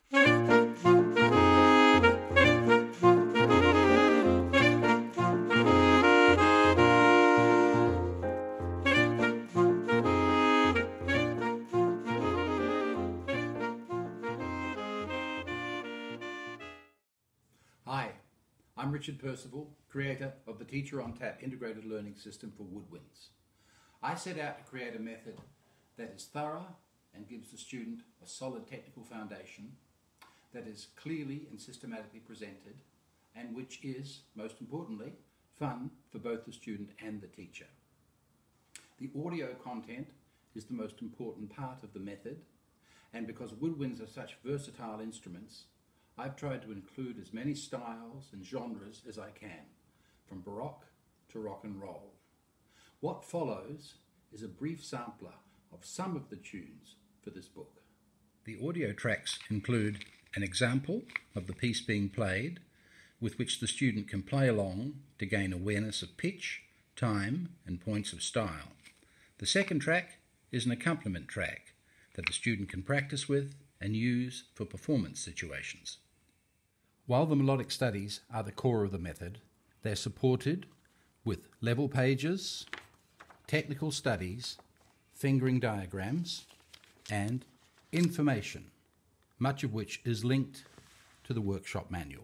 Hi, I'm Richard Percival, creator of the Teacher on Tap integrated learning system for woodwinds. I set out to create a method that is thorough and gives the student a solid technical foundation, that is clearly and systematically presented, and which is, most importantly, fun for both the student and the teacher. The audio content is the most important part of the method, and because woodwinds are such versatile instruments, I've tried to include as many styles and genres as I can, from baroque to rock and roll. What follows is a brief sampler of some of the tunes for this book. The audio tracks include an example of the piece being played, with which the student can play along to gain awareness of pitch, time, and points of style. The second track is an accompaniment track that the student can practice with and use for performance situations. While the melodic studies are the core of the method, they're supported with level pages, technical studies, fingering diagrams, and information, much of which is linked to the workshop manual.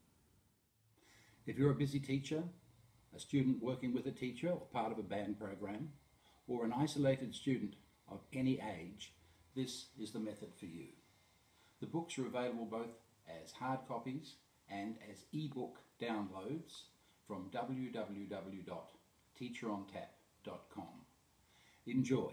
If you're a busy teacher, a student working with a teacher or part of a band program, or an isolated student of any age, this is the method for you. The books are available both as hard copies and as ebook downloads from www.teacherontap.com. Enjoy.